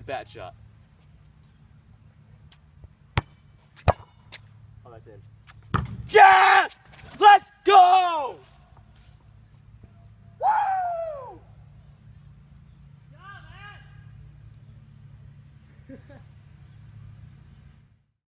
Bad shot. Oh, that's in. Yes! Let's go! Woo! Yeah, man!